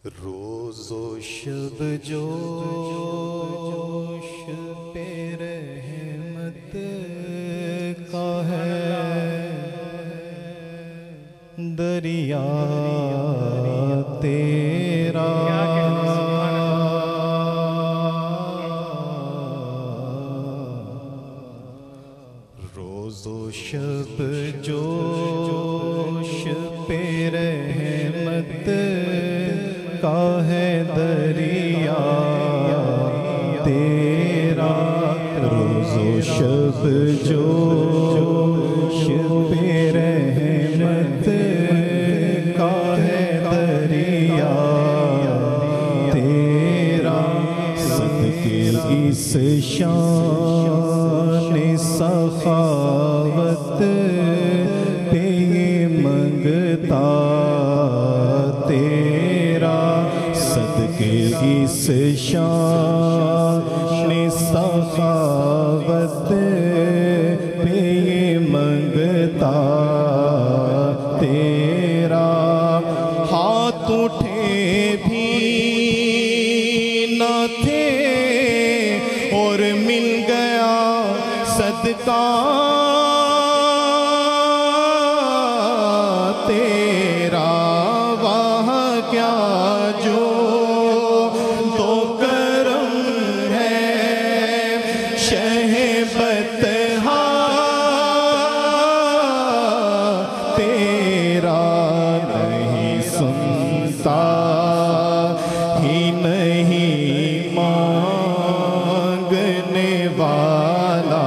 روز و شب جوش پہ رحمت کا ہے دریا تیرا، روز و شب جوش پہ رحمت کا ہے دریا تیرا، روز و شب جوش پہ رحمت کا ہے دریا تیرا، صدقے اس شان سخاوت پہ منگتا تیرا، صدقے اس شان سخاوت پہ منگتا تیرا، ہاتھ اٹھے بھی نہ تھے اور مل گیا صدقہ تیرا، وہاں کیا جو تو کرم ہے شہ بطحا تیرا، نہیں سنتا ہی نہیں مانگنے والا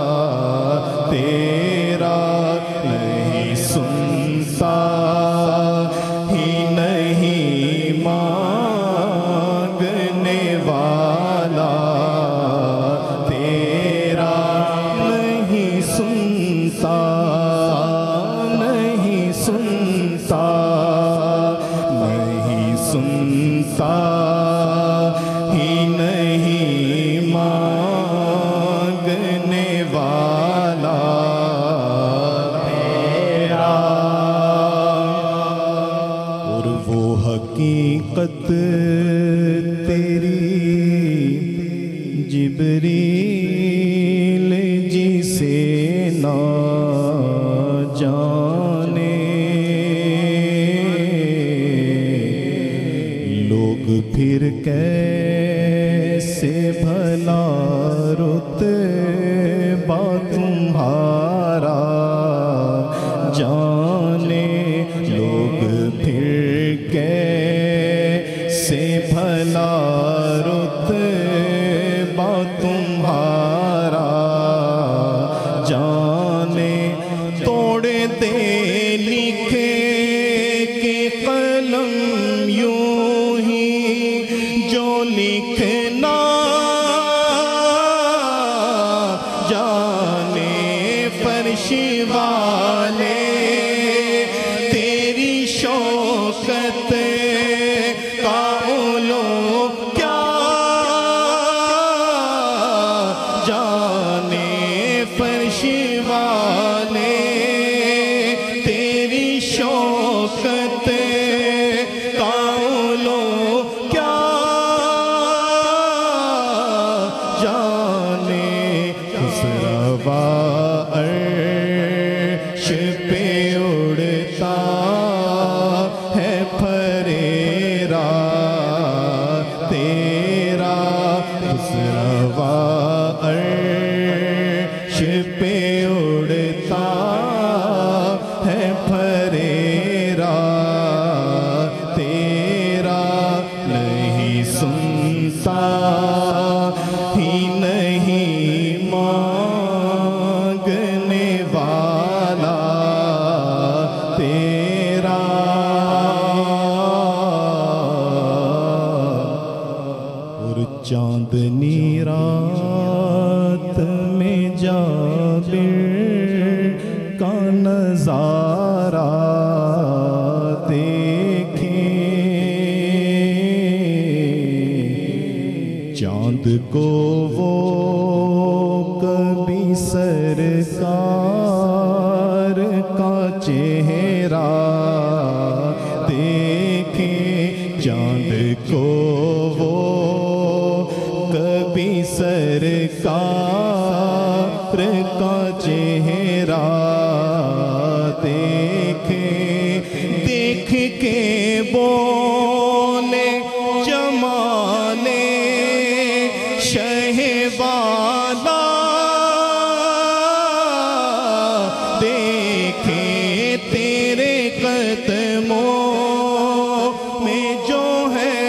تیرا، نہیں سنتا ہی نہیں مانگنے والا تیرا، نہیں سنتا نہیں سنتا نہیں سنتا ہی نہیں مانگنے والا تیرا، اور وہ حقیقت تیری جبریل جسے نہ جانے لوگ پھر کیسے بھلا رتبہ تمہارا جانے، لوگ پھر کیسے بھلا رتبہ تمہارا جانے، توڑ دے لکھے کہ قلم یوں ہی جو لکھنا جانے، فرش والے تیری شوکت کا علو کیا جانے، فرش والے تیری شوکت کا علو کیا جانے، خسروا عرش پہ اڑتا ہے پھریرا تیرا، خسروا عرش پہ اڑتا ہے پھریرا تیرا، نہیں سنتا ہی نہیں مانگنے والا تیرا، اور چاندنی رات میں جابر کا نظارہ دیکھیں، چاند کو وہ کبھی سرکار کا چہرہ دیکھیں، چاند کو وہ کبھی سرکار کا چہرہ دیکھے، دیکھ کے بولے جمالے شہ والا، دیکھے تیرے قدموں میں جو ہے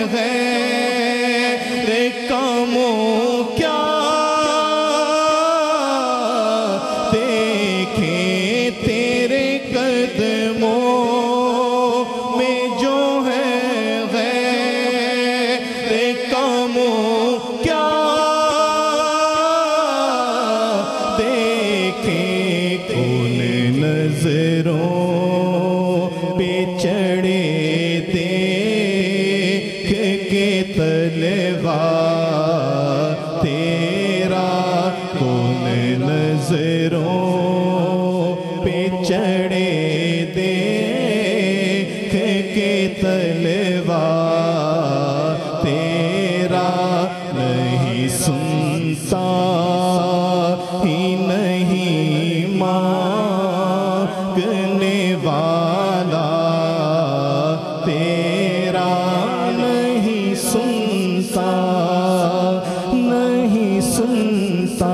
غیر کاموں کیا، دیکھے تیرے قدموں میں جو ہے غیر کاموں کیا، دیکھے کون نظروں پہ چڑھے دیکھ کے تلوار تیرا، کون نظروں پہ چڑھے دیکھ کے تلوار تیرا، نہیں سنتا ہی نہیں مانگنے والا تیرا، نہیں سنتا نہیں سنتا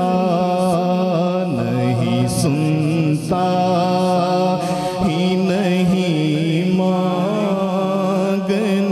نہیں سنتا ہی نہیں مانگنے